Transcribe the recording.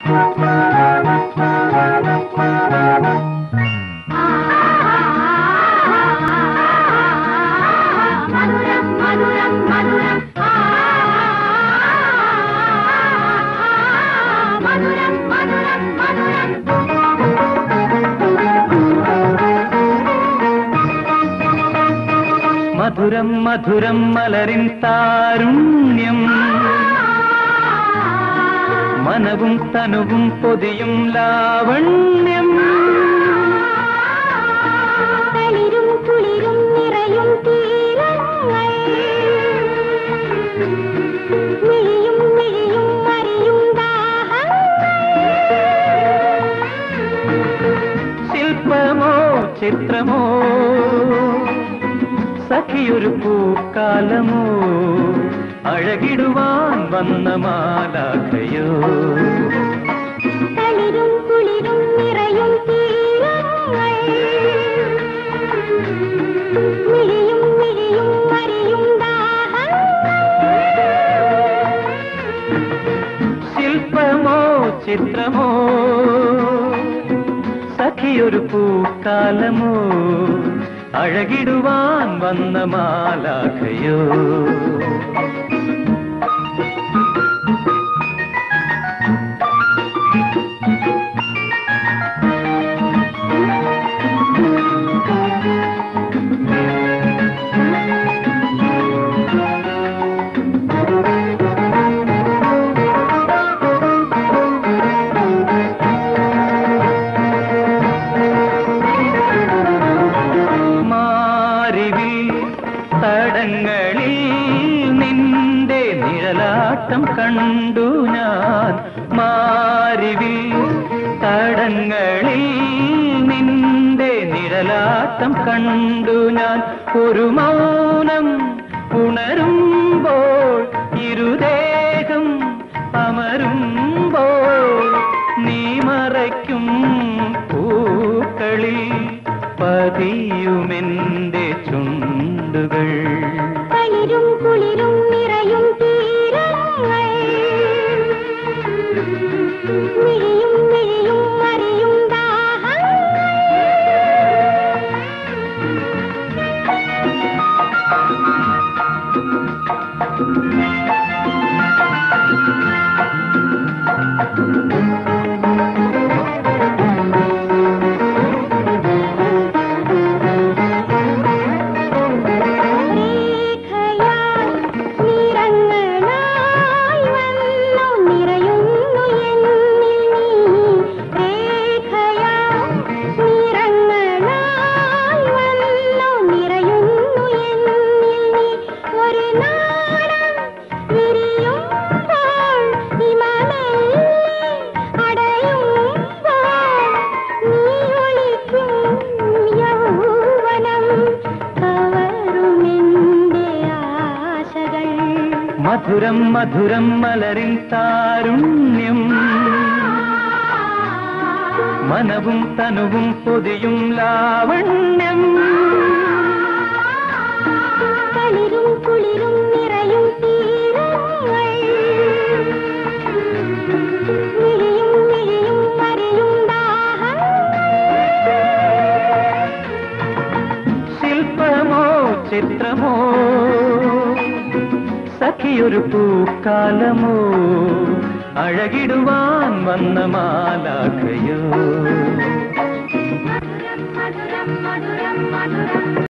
മധുരം മധുരം മലരിൻ താരുണ്യം മനവും തനുവും പൊതിയും ലാവണ്യം തളിരും കുളിരും നിറയും തീരങ്ങൾ മിഴിയും മിഴിയും മറിയും ദാഹങ്ങൾ ശില്പമോ ചിത്രമോ സഖിയൊരു പൂക്കാലമോ അഴകിടുവാൻ വന്ന മാലാഖയോ തളിരും കുളിരും നിറയും തീരങ്ങൾ മിഴിയും മിഴിയും മറിയും ദാഹങ്ങൾ ശില്പമോ ചിത്രമോ സഖിയൊരു പൂക്കാലമോ അഴകിടുവാൻ വന്ന മാലാഖയോ തടങ്ങളിൽ നിന്റെ നിഴലാട്ടം കണ്ടു ഞാൻ മാരിവിൽ തടങ്ങളിൽ നിന്റെ നിഴലാട്ടം കണ്ടു ഞാൻ ഒരു മൗനം ഉണരുമ്പോൾ ഇരുദേഹം അമരുമ്പോൾ നീ മറയ്ക്കും പൂക്കളിൽ പതിയുമെന്റെ ചുണ്ടുകൾ തളിരും കുളിരും നിറയും തീരങ്ങൾ മിഴിയും മിഴിയും മറിയും ദാഹങ്ങൾ മധുരം മധുരം മലരിൻ താരുണ്യം മനവും തനുവും പൊതിയും ലാവണ്യം തളിരും കുളിരും നിറയും തീരങ്ങൾ മിഴിയും മിഴിയും മറിയും ദാഹങ്ങൾ ശില്പമോ ചിത്രമോ സഖിയൊരു പൂക്കാലമോ അഴകിടുവാൻ വന്ന മാലാഖയോ മധുരം മധുരം മധുരം മധുരം